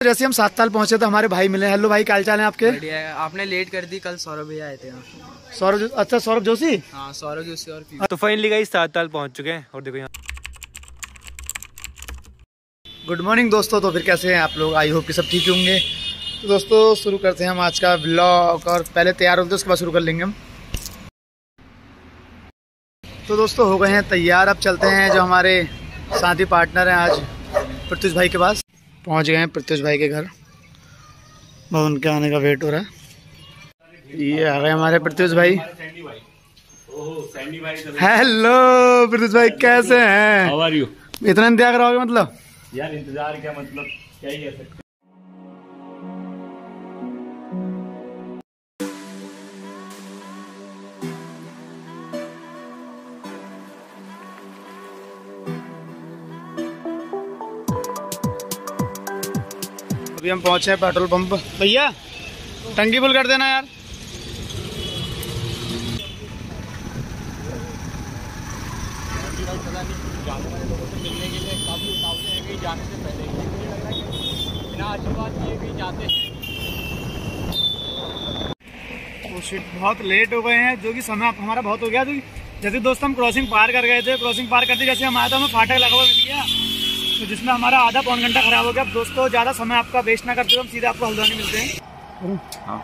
जैसे हम 7 ताल पहुंचे तो हमारे भाई मिले। हेलो भाई, क्या हाल चाल है आपके? बढ़िया है। आपने लेट कर दी, कल सौरभ भैया आए थे। सौरभ, अच्छा सौरभ जोशी। हाँ सौरभ जोशी और तो फाइनली गाइस 7 ताल पहुंच चुके हैं और देखो यहाँ। गुड मॉर्निंग दोस्तों। तो फिर कैसे हैं आप लोग? आई होप कि सब ठीक होंगे। तो दोस्तों शुरू करते हैं हम आज का व्लॉग, और पहले तैयार होते हैं उसके बाद शुरू कर लेंगे हम। तो दोस्तों हो गए हैं तैयार, अब चलते हैं जो हमारे साथी पार्टनर हैं आज प्रत्युष भाई के पास। पहुंच गए हैं प्रत्युष भाई के घर, बस उनके आने का वेट हो रहा है। ये आ गए हमारे प्रत्युष भाई। हेलो प्रत्युष भाई, कैसे हैं? How are you? इतना इंतजार कराओगे मतलब? यार इंतजार क्या मतलब, क्या ही कह सकते। अभी हम पहुंचे हैं पेट्रोल पंप। भैया टंकी फुल कर देना यार। बहुत लेट हो गए हैं, जो कि समय हमारा बहुत हो गया। जैसे दोस्त हम क्रॉसिंग पार कर गए थे, क्रॉसिंग पार करते जैसे हम आया था हमें फाटक लगा हुआ मिल गया, तो जिसमें हमारा आधा पौन घंटा खराब हो गया। अब दोस्तों ज़्यादा समय आपका वेस्ट ना करते हुए हम सीधे आपको हल्द्वानी मिलते हैं। हाँ।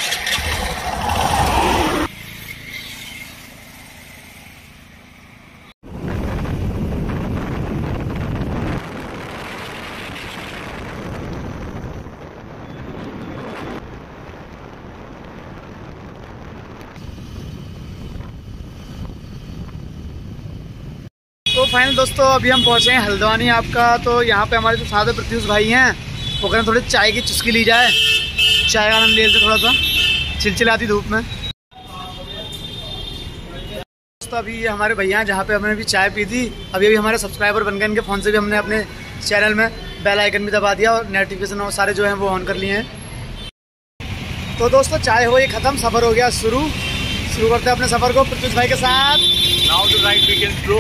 तो फाइनल दोस्तों अभी हम पहुंचे हैं हल्द्वानी आपका। तो यहाँ पे हमारे जो साथ प्रत्युष भाई हैं वो करें थोड़ी चाय की चुस्की ली जाए, चाय का आनंद ले लेते थोड़ा सा चिलचिलाती धूप में। दोस्तों अभी ये हमारे भैया हैं जहाँ पे हमने भी चाय पी थी। अभी हमारे सब्सक्राइबर बन गए, इनके फ़ोन से भी हमने अपने चैनल में बेल आइकन भी दबा दिया और नोटिफिकेशन और सारे जो हैं वो ऑन कर लिए हैं। तो दोस्तों चाय हो गई ख़त्म, सफ़र हो गया शुरू करते हैं अपने सफ़र को प्रत्युष भाई के साथ। Now the ride begins bro.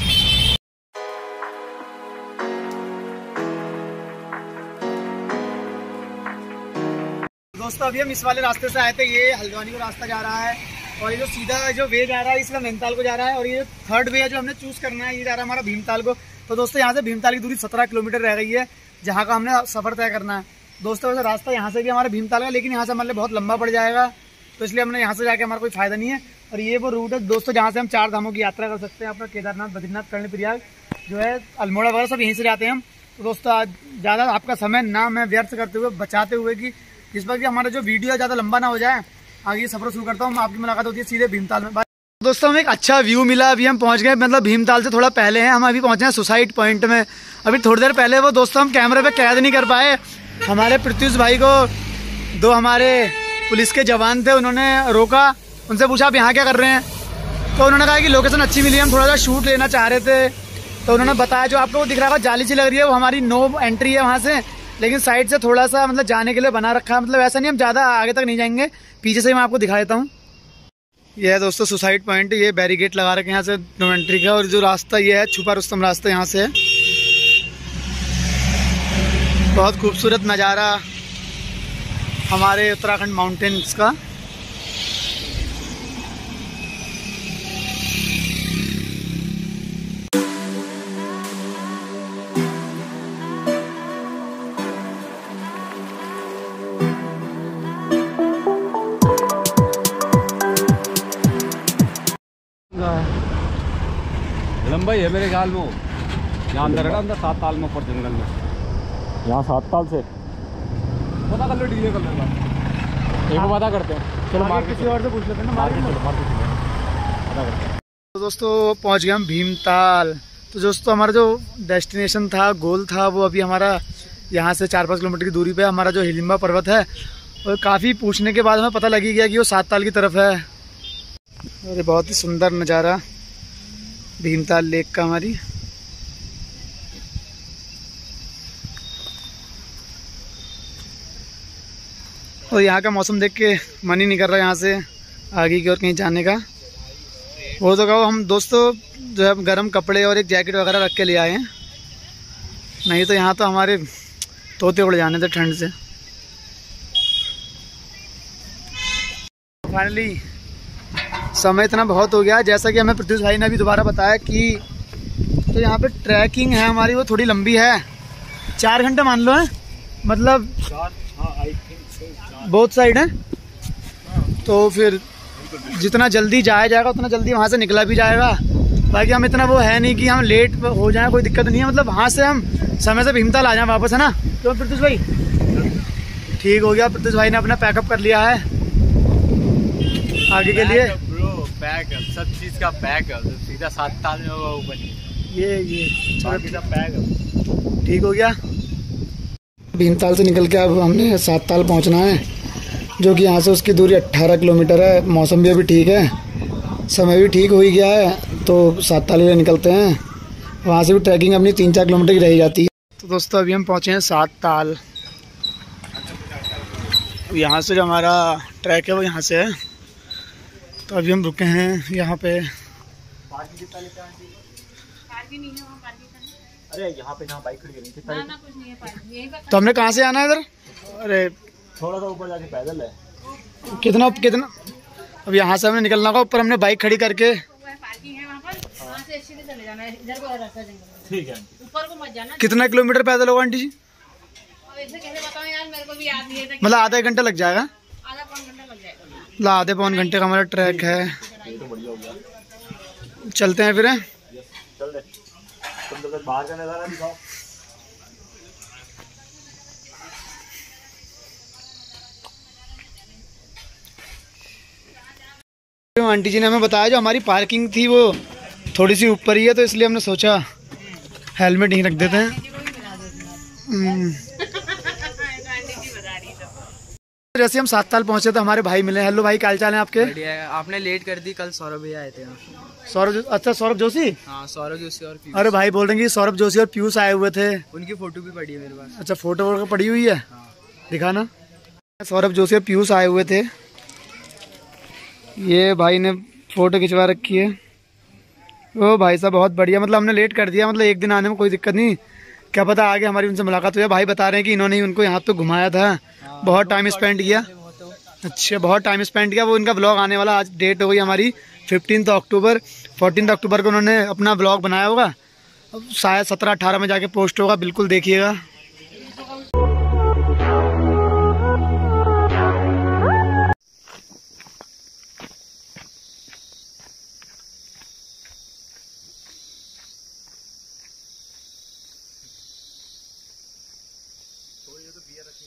दोस्तों अभी हम इस वाले रास्ते से आए थे, ये हल्द्वानी का रास्ता जा रहा है, और ये जो सीधा जो वे जा रहा है इसमें नैनीताल को जा रहा है, और ये थर्ड वे है जो हमने चूज करना है, ये जा रहा है हमारा भीमताल को। तो दोस्तों यहाँ से भीमताल की दूरी 17 किलोमीटर रह गई है, जहाँ का हमने सफर तय करना है। दोस्तों वैसे रास्ता यहाँ से भी हमारा भीमताल का, लेकिन यहाँ से हमारे लिए बहुत लंबा पड़ जाएगा, तो इसलिए हमने यहाँ से जाके हमारा कोई फायदा नहीं है। और ये वो रूट है दोस्तों जहाँ से हम 4 धामों की यात्रा कर सकते हैं। अपना केदारनाथ, बद्रीनाथ, कर्णप्रयाग जो है, अल्मोड़ा वगैरह सब यहीं से जाते हैं हम। तो दोस्तों आज ज़्यादा आपका समय ना मैं व्यर्थ करते हुए, बचाते हुए कि जिस पर कि हमारा जो वीडियो है ज़्यादा लंबा ना हो जाए, आगे सफर शुरू करता हूँ। आपकी मुलाकात होती है सीधे भीमताल में। दोस्तों हमें एक अच्छा व्यू मिला, अभी हम पहुँच गए, मतलब भीमताल से थोड़ा पहले हैं हम, अभी पहुँचे हैं सुसाइड पॉइंट में। अभी थोड़ी देर पहले वो दोस्तों हम कैमरे पे कैद नहीं कर पाए, हमारे प्रत्युष भाई को 2 हमारे पुलिस के जवान थे, उन्होंने रोका, उनसे पूछा आप यहाँ क्या कर रहे हैं, तो उन्होंने कहा कि लोकेशन अच्छी मिली, हम थोड़ा सा शूट लेना चाह रहे थे। तो उन्होंने बताया जो आपको वो दिख रहा है जाली सी लग रही है, वो हमारी नो एंट्री है वहाँ से, लेकिन साइड से थोड़ा सा मतलब जाने के लिए बना रखा है, मतलब ऐसा नहीं हम ज़्यादा आगे तक नहीं जाएंगे, पीछे से मैं आपको दिखा देता हूँ। यह है दोस्तों सुसाइड पॉइंट, ये बैरिकेड लगा रखे हैं यहाँ से नो एंट्री का, और जो रास्ता ये है छुपा रुस्तम रास्ता यहाँ से है। बहुत खूबसूरत नज़ारा हमारे उत्तराखंड माउंटेन्स का। लंबाई है मेरे ख्याल में, यहाँ अंदर है ना, अंदर 7 ताल में ऊपर जंगल में, यहाँ 7 ताल से पता कर लो, डीले कर लो एक पता करते हैं। चलो मार किसी और से पूछ लेते हैं ना, मार के पता करते हैं। तो दोस्तों पहुँच गए हम भीमताल। तो दोस्तों हमारा जो डेस्टिनेशन था, गोल था, वो अभी हमारा यहाँ से 4-5 किलोमीटर की दूरी पे हमारा जो हिडिंबा पर्वत है, और काफ़ी पूछने के बाद हमें पता लगी गया कि वो 7 ताल की तरफ है। अरे बहुत ही सुंदर नज़ारा भीमताल लेक का हमारी। और यहाँ का मौसम देख के मन ही नहीं कर रहा यहाँ से आगे की ओर कहीं जाने का। वो तो कहो हम दोस्तों जो है गर्म कपड़े और एक जैकेट वगैरह रख के ले आए हैं, नहीं तो यहाँ तो हमारे तोते उड़ जाने थे ठंड से। फाइनली समय इतना बहुत हो गया, जैसा कि हमें प्रत्युष भाई ने अभी दोबारा बताया कि तो यहाँ पे ट्रैकिंग है हमारी वो थोड़ी लंबी है, 4 घंटे मान लो है, मतलब बोथ साइड है। तो फिर जितना जल्दी जाया जाएगा उतना जल्दी वहाँ से निकला भी जाएगा। बाकी हम इतना वो है नहीं कि हम लेट हो जाएं, कोई दिक्कत नहीं है, मतलब वहाँ से हम समय से भीमताल आ जाएं वापस, है ना। तो प्रत्युष भाई ठीक हो गया, प्रत्युष भाई ने अपना पैकअप कर लिया है आगे के लिए। बैकअप सब चीज़ का बैकअप, सीधा 7 ताल में होगा ऊपर। ये चलो बैकअप ठीक हो गया। भीमताल से निकल के अब हमने 7 ताल पहुँचना है, जो कि यहाँ से उसकी दूरी 18 किलोमीटर है। मौसम भी अभी ठीक है, समय भी ठीक हो ही गया है, तो 7 ताल में निकलते हैं। वहाँ से भी ट्रैकिंग अपनी 3-4 किलोमीटर की रह जाती है। तो दोस्तों अभी हम पहुँचे हैं 7 ताल। यहाँ से जो हमारा ट्रैक है वो यहाँ से है, तो अभी हम रुके हैं यहाँ पे। अरे यहाँ पे ना बाइक खड़ी करनी थी, कुछ नहीं है। तो हमने कहाँ से आना है इधर? अरे थोड़ा सा ऊपर जाके पैदल है। कितना अब यहाँ से हमें निकलना होगा, ऊपर हमने बाइक खड़ी करके। ठीक है, ऊपर को मत जाना। कितना किलोमीटर पैदल होगा आंटी जी? ऐसे कैसे बताऊं यार, मेरे को भी याद नहीं है। मतलब आधा 1 घंटा लग जाएगा? आधा पौन घंटा लग जाएगा। मतलब आधे पौन घंटे का हमारा ट्रैक है। चलते हैं फिर हैं? चल दे। तुम तो बाहर का नजारा दिखाओ। आंटी जी ने हमें बताया जो हमारी पार्किंग थी वो थोड़ी सी ऊपर ही है, तो इसलिए हमने सोचा हेलमेट यहीं रख देते हैं। जैसे हम 7 ताल पहुंचे तो हमारे भाई मिले। हेलो भाई, क्या हाल चाल है आपके? बढ़िया है। आपने लेट कर दी, कल सौरभ भैया आए थे यहाँ। सौरभ, अच्छा सौरभ जोशी। हाँ, सौरभ जोशी और पीयूष। अरे भाई बोल रहे हैं कि सौरभ जोशी और पीयूष आए हुए थे। उनकी फोटो भी पड़ी है मेरे पास। अच्छा, फोटो वोटो पड़ी हुई है? हाँ। दिखाना। सौरभ जोशी और पीयूष आए हुए थे, ये भाई ने फोटो खिंचवा रखी है। ओ भाई साहब बहुत बढ़िया, मतलब हमने लेट कर दिया, मतलब एक दिन आने में कोई दिक्कत नहीं, क्या पता आगे हमारी उनसे मुलाकात हो जाए। भाई बता रहे हैं कि इन्होंने ही उनको यहाँ पे घुमाया था। बहुत टाइम स्पेंड किया। अच्छा, बहुत टाइम स्पेंड किया। वो इनका ब्लॉग आने वाला, आज डेट हो गई हमारी 15 अक्टूबर। 14 अक्टूबर को उन्होंने अपना ब्लॉग बनाया होगा, शायद 17-18 में जाके पोस्ट होगा, बिल्कुल देखिएगा।